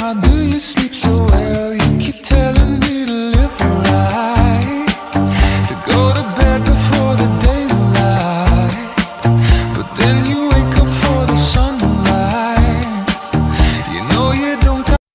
how do you sleep so well? You keep telling me to live right, to go to bed before the daylight, but then you wake up for the sunrise. You know you don't got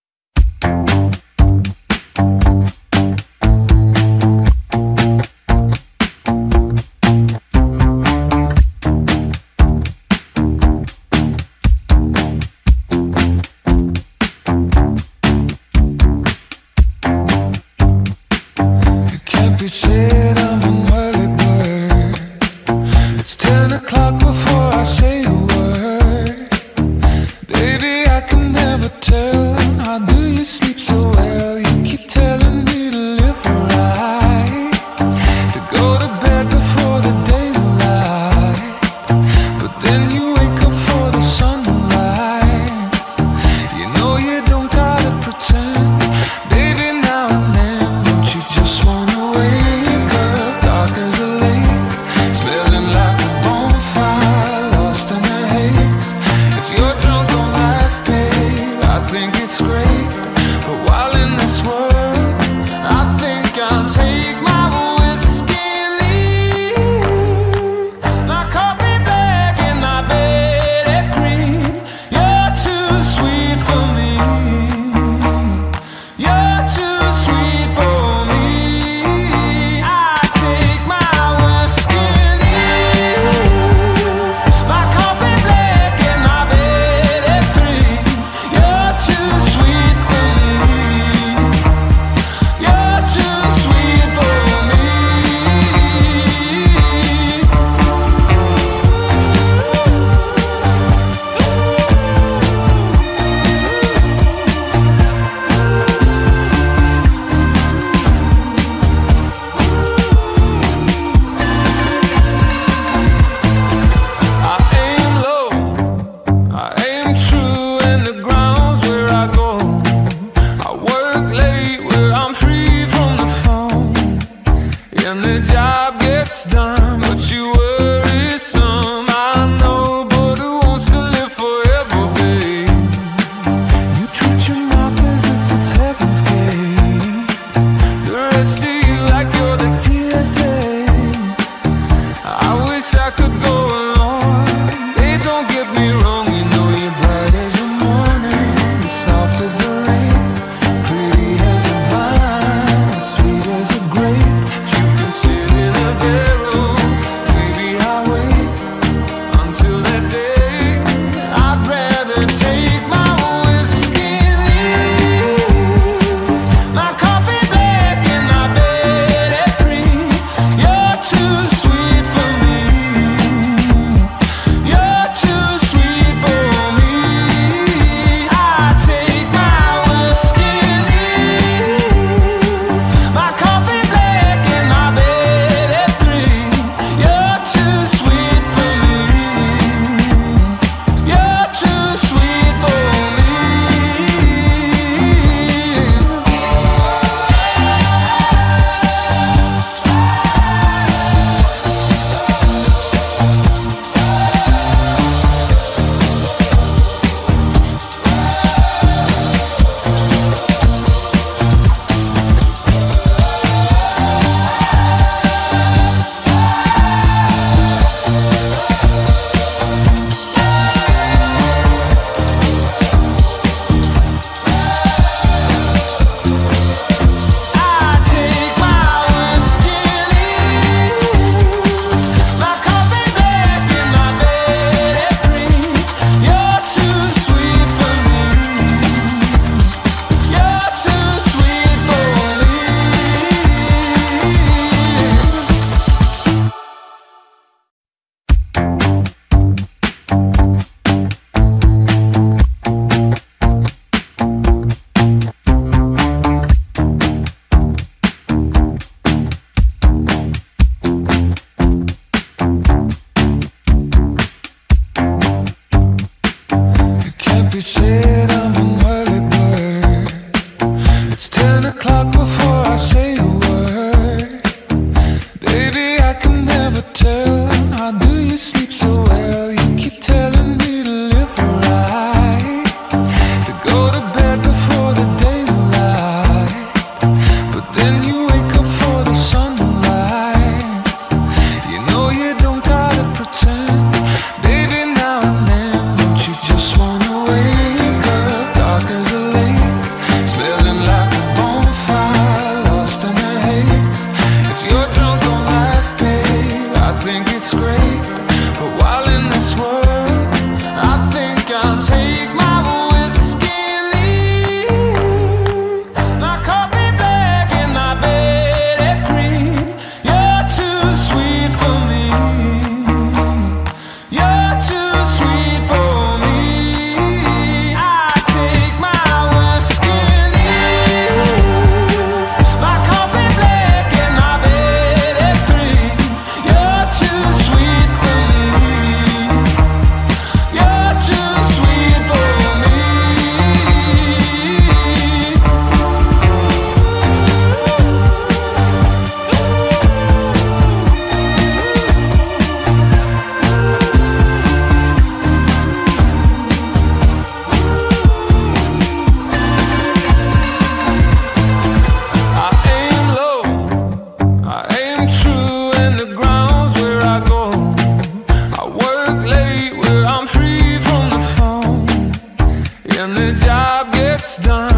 be said I'm an early bird. It's 10 o'clock before I say a word. Baby, I can never tell, how do you sleep so well? You keep telling me to live right, to go to bed before the daylight, but then you wake up for the sunrise. You know you don't gotta pretend, baby, now and then. Don't you just wanna wake up dark as a lake, smelling like a bonfire, lost in a haze? If you're drunk on life, babe, I think it's great, but while in this world, I think I'll take my whiskey and leave. My coffee black and my bed at 3. You're too sweet for me. You're too sweet for me. I take my whiskey and leave. My coffee black and my bed at 3. You're too sweet for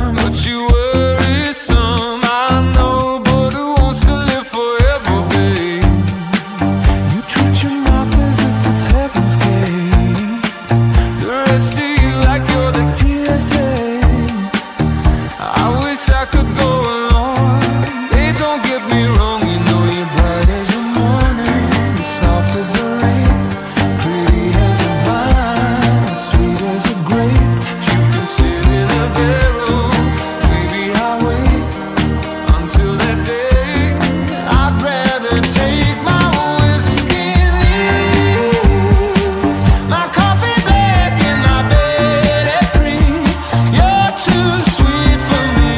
time, but you worry some. I know, but who wants to live forever, babe? You treat your mouth as if it's heaven's gate. The rest of you like you're the TSA. I wish I could go along. Babe, don't get me wrong, you know you're bright as the morning, soft as the rain, pretty as a vine, sweet as a grape. If you can sit in a barrel, maybe I'll wait until that day. I'd rather take my whiskey and leave my coffee black in my bed at 3. You're too sweet for me.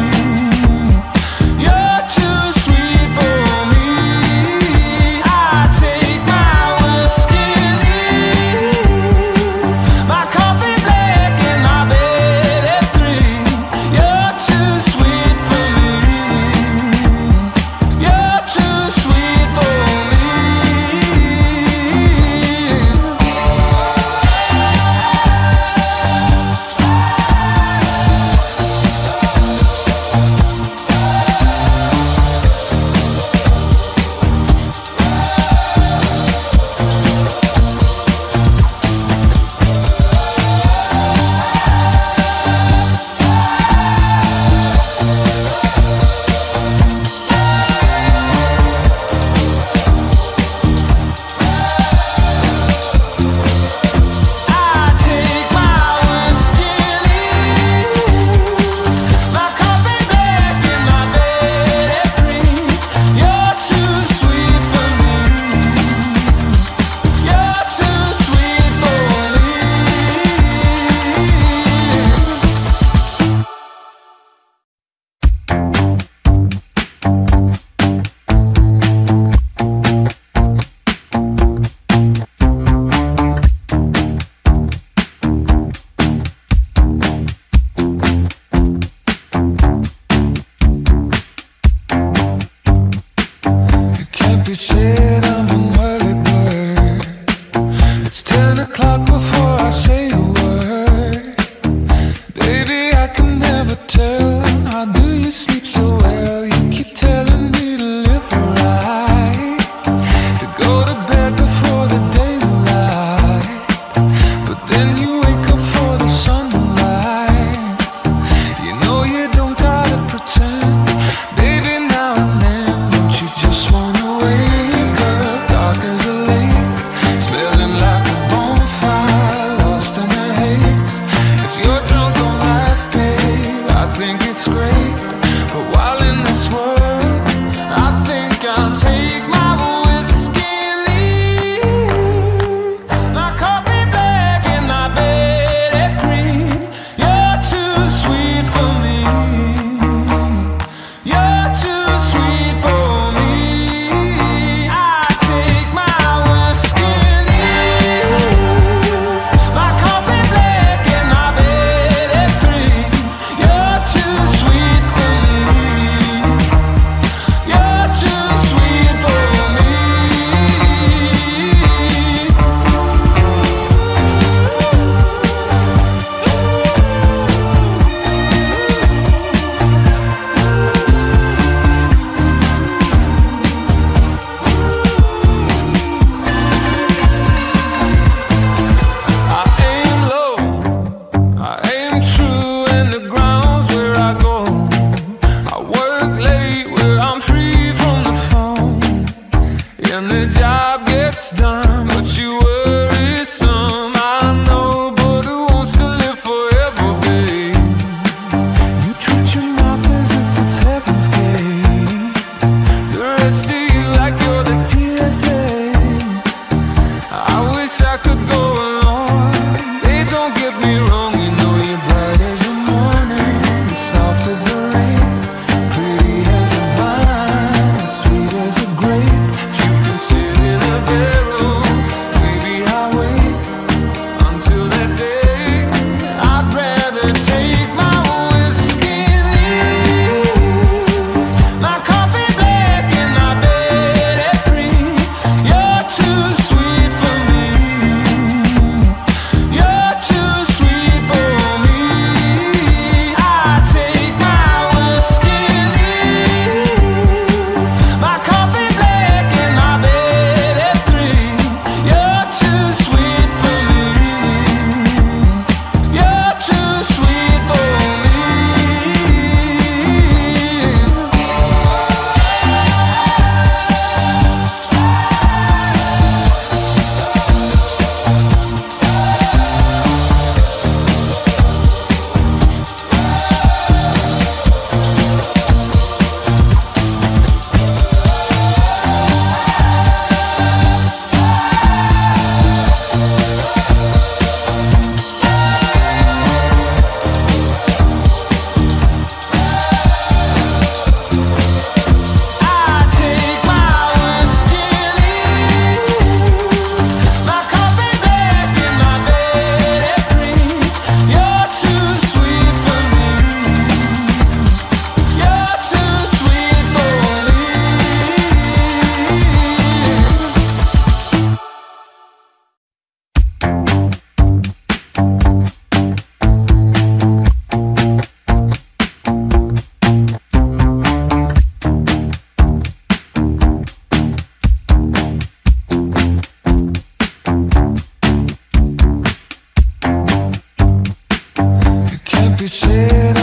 You're too sweet for me. I take my whiskey and leave my coffee black in my bed at 3. You're too sweet for me. You're too sweet for me. I take my whiskey and leave my coffee black in my bed at 3. You're too sweet for me. You're too sweet for me. It can't be said I'm an early bird. It's 10 o'clock before I say a word. Baby, I can never tell. How do you sleep so well? You keep telling me to live right, to go to bed before the daylight. But then you wake up for the sunrise. You know you don't gotta pretend. Baby, now and then, don't you just wanna wake up dark as a lake, smelling like a bonfire, lost in a haze. If you're drunk on life, babe, I think it's great. But while in this world, I think I'll take my whiskey and leave my coffee black in my bed at 3. You're too sweet for me. You're too sweet for me. I take my whiskey and leave my coffee black in my bed at 3. You're too sweet for me.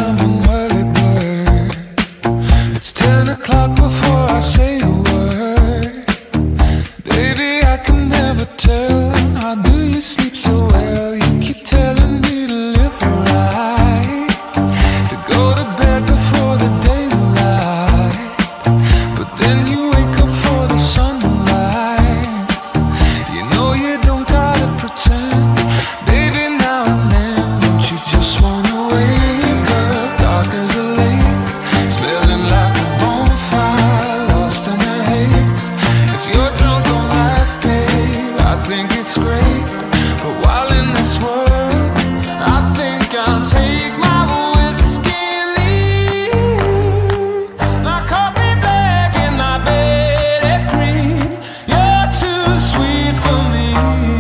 I'm an early bird. It's 10 o'clock before I say a word. Baby, I can never tell, how do you sleep so well? You keep telling me to live right, to go to bed before the daylight, but then you wake up for the sunrise. You know you don't gotta pretend, baby, now and then. Don't you just wanna wake up dark as a lake, smelling like a bonfire, lost in a haze? If you're drunk on life, babe, I think it's great, but while in this world, I think I'll take my whiskey and leave. My coffee black and my bed at 3. You're too sweet for me.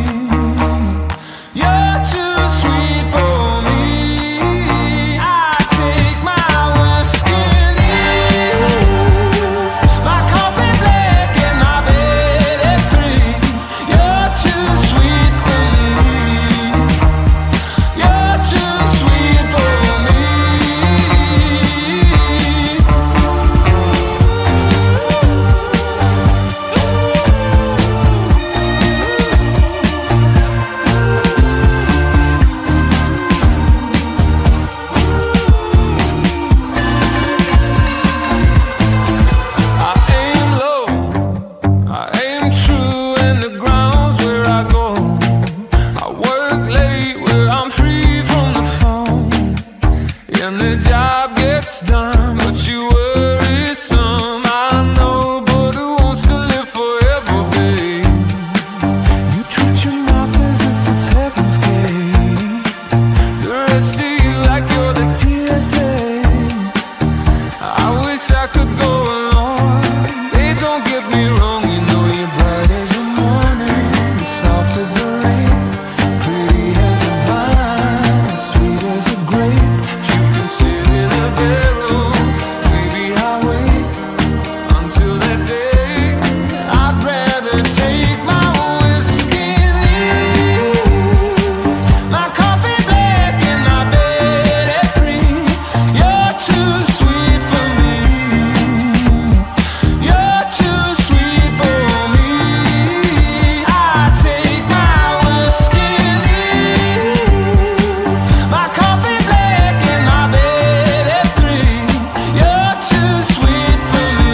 You're too sweet for me. I take my whiskey and leave. My coffee black and my bed at 3. You're too sweet for me. You're too sweet for me. I aim low, I aim true, and the ground's where I go. I work late where I'm free from the phone, and the job gets done, but you worry some. I know, but who wants to live forever, babe? You treat your mouth as if it's heaven's gate. The rest of you like you're the TSA. I wish I could go along. Hey, don't get me wrong, you know you're bright as the morning, soft as the rain, pretty as a vine, sweet as a grape. If you can sit in a bedroom, maybe I'll wait until that day. I'd rather take my whiskey and leave. My coffee black and my bed at 3. You're too sweet for me. You're too sweet for me. I take my whiskey and leave. My coffee black and my bed at 3. You're too sweet for me.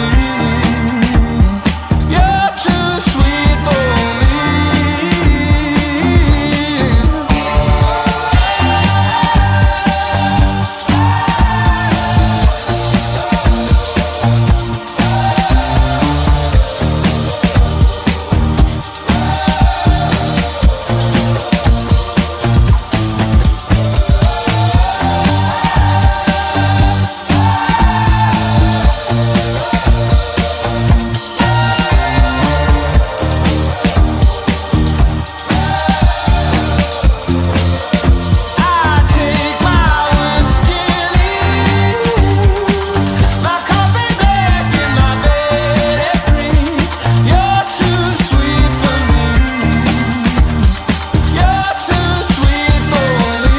You're too sweet for me. I take my whiskey and leave. My coffee black and my bed at 3. You're too sweet for me. You're too sweet for me.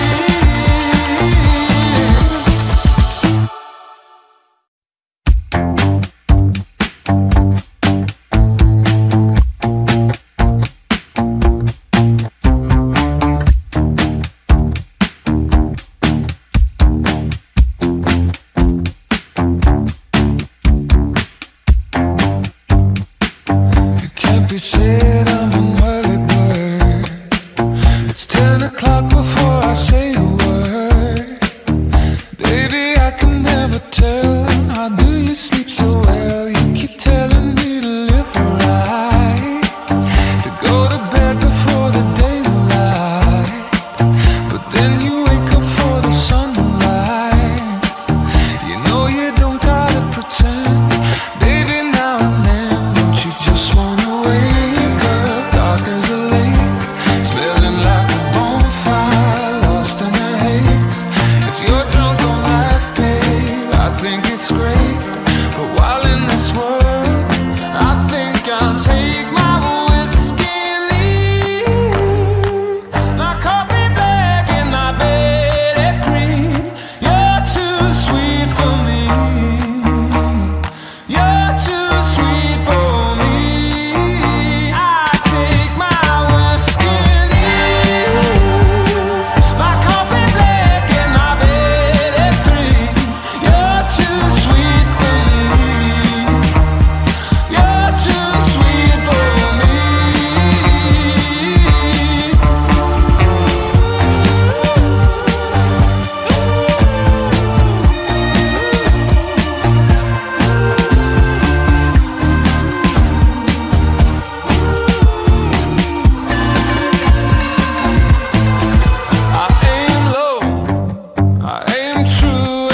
It can't be said I'm an early bird. It's 10 o'clock before I say a word. Baby, I can never tell, how do you sleep so well? You keep telling me to live right, to go to bed before the daylight, but then you wake up for the sunrise. You know you don't gotta pretend, baby, now and then. Don't you just wanna wake up dark as a lake, smelling like a bonfire, lost in a haze? If you're drunk on life, babe, I think it's great, but while in this true.